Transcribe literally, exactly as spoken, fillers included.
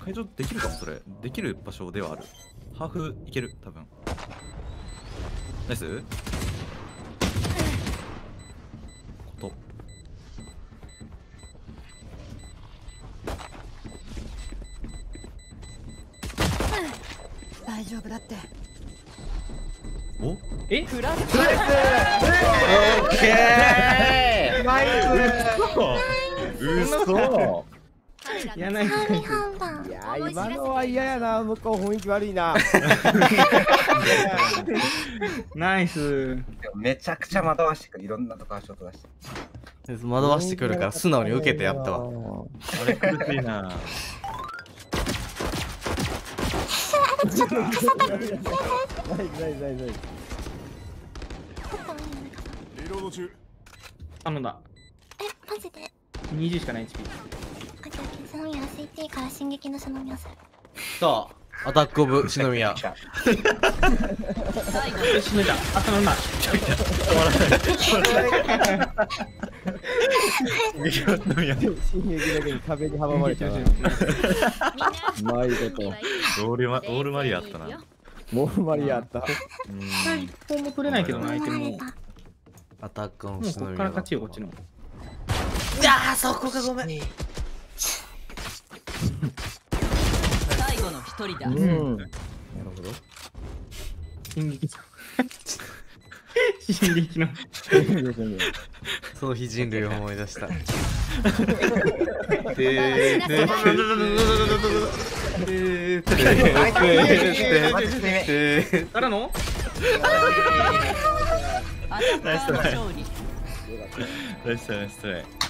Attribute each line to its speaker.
Speaker 1: 解除できるかも。それできる場所ではある。ハーフいける多分。ナイスこと。
Speaker 2: 大丈夫だって。
Speaker 1: お
Speaker 3: えフランス
Speaker 4: オッケー。ナイス。嘘。
Speaker 3: いやない
Speaker 5: ハーミ判断。
Speaker 4: いや今のは嫌やな。向こう雰囲気悪いな。
Speaker 3: ナイス。
Speaker 6: めちゃくちゃ惑わしてくる。いろんなとこ足音出して。
Speaker 7: 惑わしてくるから素直に受けてやったわ。
Speaker 1: あれ苦しいな。
Speaker 4: ナイスナイスナイスナイス。
Speaker 8: リロード中。
Speaker 3: 頼んだ。
Speaker 5: え、マジで。
Speaker 3: にじゅうしかない エイチピー。
Speaker 5: あ、じゃあ、シノミヤ シーティー から進撃のシノミヤする。
Speaker 7: さあ、アタックオブシノミヤ。
Speaker 3: 最後で死ぬじゃん。あ、頼んだ。
Speaker 4: 進撃だけに壁に阻まれたな。うまいこと。
Speaker 1: オールマオールマリアあったな。
Speaker 4: モーマリアあった。
Speaker 3: 一本も取れないけどな、相手も。も
Speaker 7: アタックオ
Speaker 3: う
Speaker 7: ブシノミヤ。
Speaker 3: こっから勝ちよ、こっちの。
Speaker 7: いやー、そこがごめん。
Speaker 2: 最後の一人だ。
Speaker 4: うん。なるほど。
Speaker 3: 進撃。進撃の。
Speaker 7: その日人類を思い出した。
Speaker 3: からの
Speaker 1: ナイストライ。
Speaker 2: 勝利。
Speaker 1: ナイストライナイストライ。